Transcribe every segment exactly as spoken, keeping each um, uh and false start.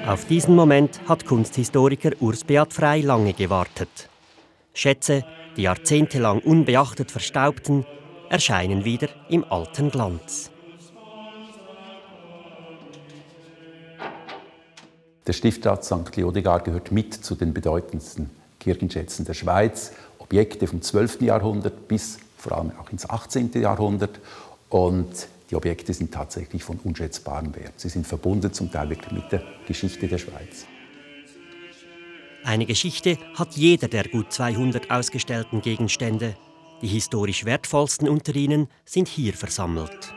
Auf diesen Moment hat Kunsthistoriker Urs Beat Frey lange gewartet. Schätze, die jahrzehntelang unbeachtet verstaubten, erscheinen wieder im alten Glanz. Der Stiftrat Sankt Leodegar gehört mit zu den bedeutendsten Kirchenschätzen der Schweiz. Objekte vom zwölften Jahrhundert bis vor allem auch ins achtzehnten Jahrhundert. Und die Objekte sind tatsächlich von unschätzbarem Wert. Sie sind verbunden zum Teil wirklich mit der Geschichte der Schweiz. Eine Geschichte hat jeder der gut zweihundert ausgestellten Gegenstände. Die historisch wertvollsten unter ihnen sind hier versammelt.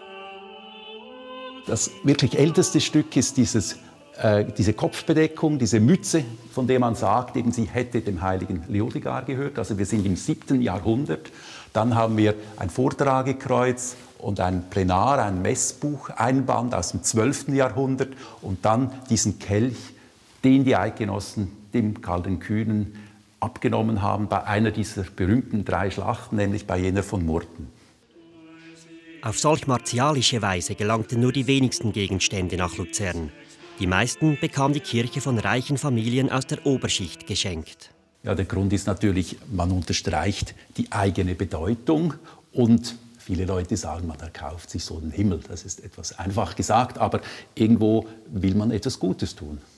Das wirklich älteste Stück ist dieses, äh, diese Kopfbedeckung, diese Mütze, von der man sagt, eben, sie hätte dem heiligen Leodegar gehört. Also wir sind im siebten Jahrhundert. Dann haben wir ein Vortragekreuz und ein Plenar, ein Messbucheinband aus dem zwölften Jahrhundert und dann diesen Kelch, den die Eidgenossen dem Karl den Kühnen abgenommen haben bei einer dieser berühmten drei Schlachten, nämlich bei jener von Murten. Auf solch martialische Weise gelangten nur die wenigsten Gegenstände nach Luzern. Die meisten bekam die Kirche von reichen Familien aus der Oberschicht geschenkt. Ja, der Grund ist natürlich, man unterstreicht die eigene Bedeutung und viele Leute sagen, man erkauft sich so den Himmel. Das ist etwas einfach gesagt, aber irgendwo will man etwas Gutes tun.